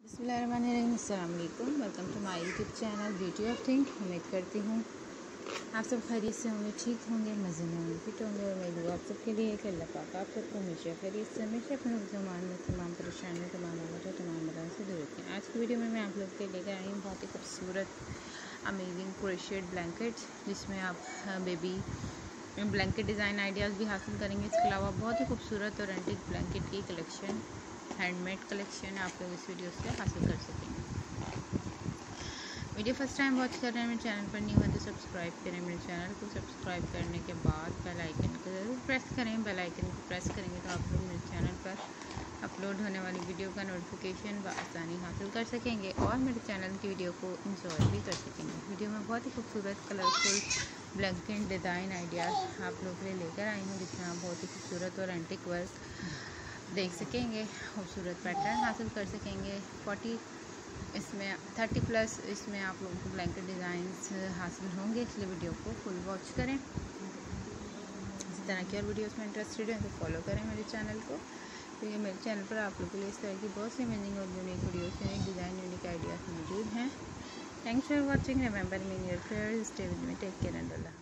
बिस्मिल्लाहिर्रहमानिर्रहीम, अस्सलाम वालेकुम। Welcome to my YouTube channel beauty of think. उम्मीद करती हूँ आप सब खैरियत से होंगे, ठीक होंगे, मज़े में होंगे, फिट होंगे। और मैं दुआ आप सबके लिए कि अल्लाह पाक आप सबको हमेशा खैरियत से, हमेशा अपने ज़मान में तमाम परेशानियों, तमाम वजह, तमाम बलाओं से दूर रखें। आज की वीडियो में मैं आप लोग के लेकर आई हूँ बहुत ही खूबसूरत अमेजिंग क्रोशेट ब्लैंकेट, जिसमें आप बेबी ब्लैंकेट डिज़ाइन आइडियाज़ भी हासिल करेंगे। इसके अलावा बहुत ही खूबसूरत और एंटीक ब्लैंकेट की कलेक्शन, हैंडमेड कलेक्शन आप लोग इस वीडियो से हासिल कर सकेंगे। वीडियो फर्स्ट टाइम वॉच कर रहे हैं, मेरे चैनल पर न्यू है तो सब्सक्राइब करें। मेरे चैनल को सब्सक्राइब करने के बाद बेल आइकन को ज़रूर प्रेस करें। बेल आइकन को प्रेस करेंगे तो आप लोग मेरे चैनल पर अपलोड होने वाली वीडियो का नोटिफिकेशन बआसानी हासिल कर सकेंगे और मेरे चैनल की वीडियो को इंजॉय भी कर सकेंगे। वीडियो में बहुत ही खूबसूरत कलरफुल ब्लैंकेट डिज़ाइन आइडियाज़ आप लोग के लिए लेकर आई हूँ, जिसमें आप बहुत ही खूबसूरत और एंटिक वर्क देख सकेंगे, खूबसूरत पैटर्न हासिल कर सकेंगे। 30+ इसमें आप लोगों को ब्लैंकेट डिज़ाइंस हासिल होंगे, इसलिए वीडियो को फुल वॉच करें। इसी तरह की और वीडियोस में इंटरेस्टेड हैं तो फॉलो करें मेरे चैनल को, क्योंकि मेरे चैनल पर आप लोगों के लिए इस तरह की बहुत सी अमेजिंग और unique videos, unique design, unique ideas मौजूद हैं। Thanks for watching. Remember me in your prayers, stay with me, take care and Allah.